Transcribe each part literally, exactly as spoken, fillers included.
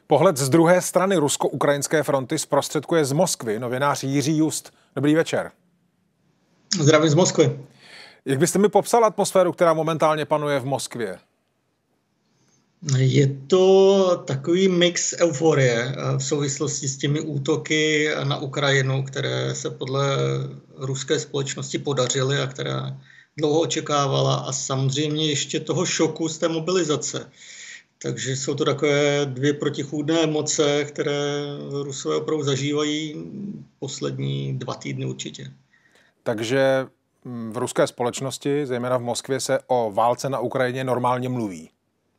Pohled z druhé strany rusko-ukrajinské fronty zprostředkuje z Moskvy novinář Jiří Just. Dobrý večer. Zdravím z Moskvy. Jak byste mi popsal atmosféru, která momentálně panuje v Moskvě? Je to takový mix euforie v souvislosti s těmi útoky na Ukrajinu, které se podle ruské společnosti podařily a která dlouho očekávala, a samozřejmě ještě toho šoku z té mobilizace. Takže jsou to takové dvě protichůdné emoce, které Rusové opravdu zažívají poslední dva týdny určitě. Takže v ruské společnosti, zejména v Moskvě, se o válce na Ukrajině normálně mluví?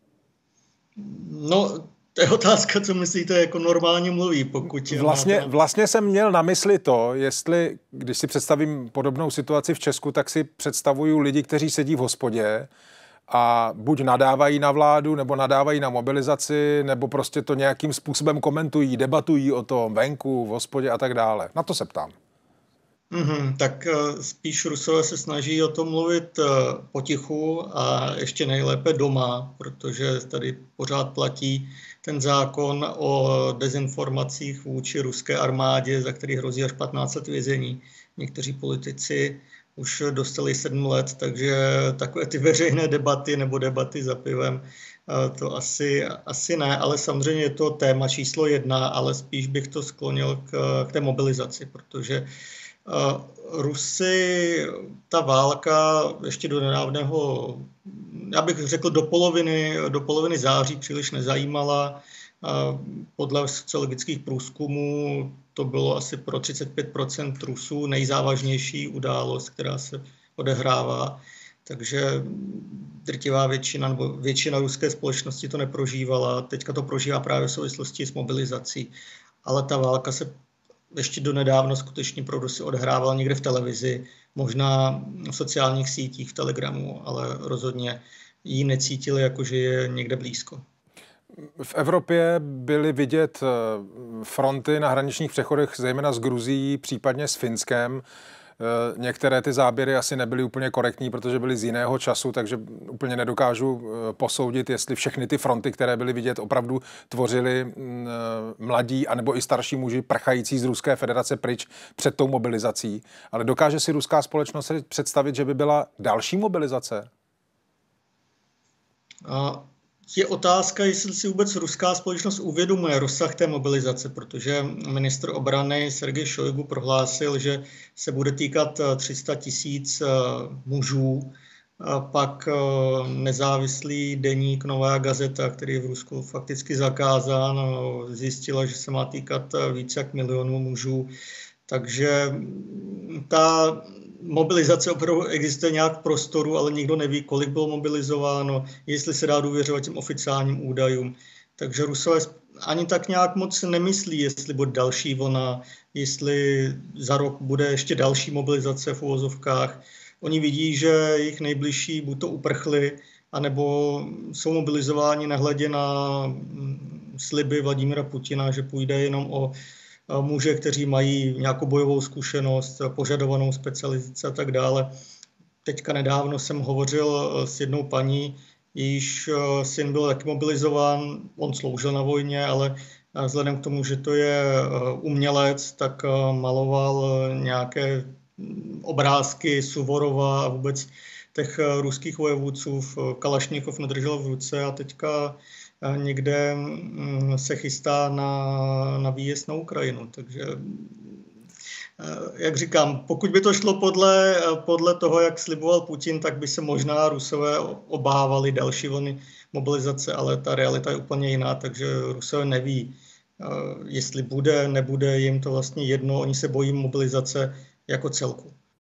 No, to je otázka, co myslíte, jako normálně mluví, pokud... Vlastně, vlastně jsem měl na mysli to, jestli, když si představím podobnou situaci v Česku, tak si představuju lidi, kteří sedí v hospodě a buď nadávají na vládu, nebo nadávají na mobilizaci, nebo prostě to nějakým způsobem komentují, debatují o tom venku, v hospodě a tak dále. Na to se ptám. Mm-hmm, tak spíš Rusové se snaží o tom mluvit potichu a ještě nejlépe doma, protože tady pořád platí ten zákon o dezinformacích vůči ruské armádě, za který hrozí až patnáct let vězení. Někteří politici už dostali sedm let, takže takové ty veřejné debaty nebo debaty za pivem, to asi, asi ne, ale samozřejmě je to téma číslo jedna, ale spíš bych to sklonil k, k té mobilizaci, protože Uh, Rusy, ta válka ještě do nedávného, já bych řekl do poloviny, do poloviny září příliš nezajímala. Uh, podle sociologických průzkumů to bylo asi pro třicet pět procent Rusů nejzávažnější událost, která se odehrává. Takže drtivá většina, nebo většina ruské společnosti to neprožívala. Teďka to prožívá právě v souvislosti s mobilizací. Ale ta válka se ještě do nedávno skutečně pro Rusy odhrával někde v televizi, možná v sociálních sítích, v Telegramu, ale rozhodně ji necítili, jakože je někde blízko. V Evropě byly vidět fronty na hraničních přechodech, zejména s Gruzií, případně s Finskem. Některé ty záběry asi nebyly úplně korektní, protože byly z jiného času, takže úplně nedokážu posoudit, jestli všechny ty fronty, které byly vidět, opravdu tvořili mladí anebo i starší muži prchající z Ruské federace pryč před tou mobilizací. Ale dokáže si ruská společnost představit, že by byla další mobilizace? A je otázka, jestli si vůbec ruská společnost uvědomuje rozsah té mobilizace, protože ministr obrany Sergej Šojgu prohlásil, že se bude týkat tři sta tisíc mužů. A pak nezávislý deník Nová gazeta, který je v Rusku fakticky zakázán, zjistila, že se má týkat více jak milionu mužů. Takže ta mobilizace opravdu existuje nějak v prostoru, ale nikdo neví, kolik bylo mobilizováno, jestli se dá důvěřovat těm oficiálním údajům. Takže Rusové ani tak nějak moc nemyslí, jestli bude další vlna, jestli za rok bude ještě další mobilizace v uvozovkách. Oni vidí, že jejich nejbližší buď to uprchli, anebo jsou mobilizováni nehledě na sliby Vladimira Putina, že půjde jenom o muže, kteří mají nějakou bojovou zkušenost, požadovanou specializaci a tak dále. Teďka nedávno jsem hovořil s jednou paní, jejíž syn byl taky mobilizován, on sloužil na vojně, ale vzhledem k tomu, že to je umělec, tak maloval nějaké obrázky Suvorova a vůbec těch ruských vojevůdců. Kalašnikov nedržel v ruce a teďka někde se chystá na, na výjezd na Ukrajinu. Takže, jak říkám, pokud by to šlo podle, podle toho, jak sliboval Putin, tak by se možná Rusové obávali další vlny mobilizace, ale ta realita je úplně jiná, takže Rusové neví, jestli bude, nebude, jim to vlastně jedno, oni se bojí mobilizace jako celku.